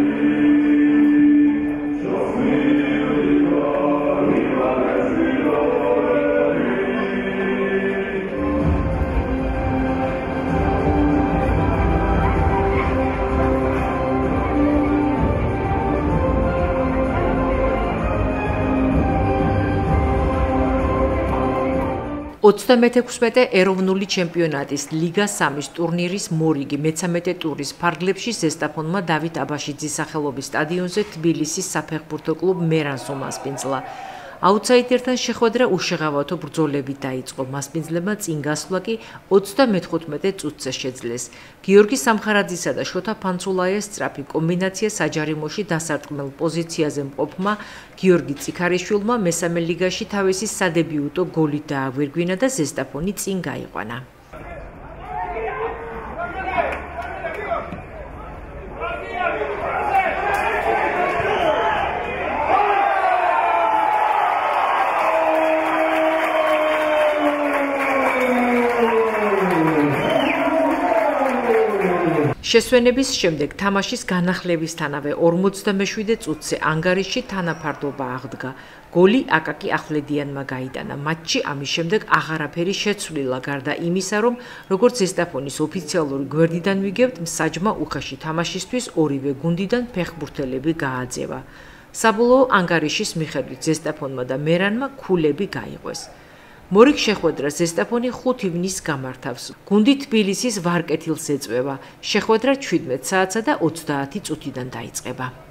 მე-16 ეროვნული ჩემპიონატის ლიგა 3-ის ტურნირის მორიგი მე-13 ტურის ფარგლებში ზესტაფონმა დავით აბაშიძის სახელობის სტადიონზე თბილისის საფეხბურთო კლუბ მერანს უმასპინძლა. აუთსაიდერთან შეხვედრა უშეღავათო ბრძოლებით დაიწყო. მასპინძლებმა წინ გასვლა კი 35 წუთზე შეძლეს. გიორგი სამხარაძისა და შოთა ფანცულაიას სწრაფი კომბინაცია საჯარიმოში დასარტყმელ პოზიციაზე მყოფმა გიორგი წიქარიშვილმა მესამე ლიგაში თავისი სადებიუტო გოლით დააგვირგვინა და ზესტაფონი წინ გაიყვანა. შესვენების შემდეგ თამაშის განახლებისთანავე 47 წუთზე ანგარიში თანაფარდობა აღდგა. გოლი აკაკი ახვლედიანმა გაიტანა. მატჩი ამის შემდეგ აღარაფერი შეცვლილა გარდა იმისა, რომ როგორც ზესტაფონის ოფიციალური გვერდიდან ვიგებთ, მსაჯმა უხეში თამაშისთვის ორივე გუნდიდან ფეხბურთელები გააძევა. საბოლოო ანგარიშის მიხედვით ზესტაფონმა და მერანმა ქულები გაიყვეს. მორიგ შეხვედრას ზესტაფონი 5 ივნის გამართავს. გუნდი თბილისის ვარკეთილს ეწვევა. შეხვედრა 17 საათსა და 30 წუთიდან დაიწყება.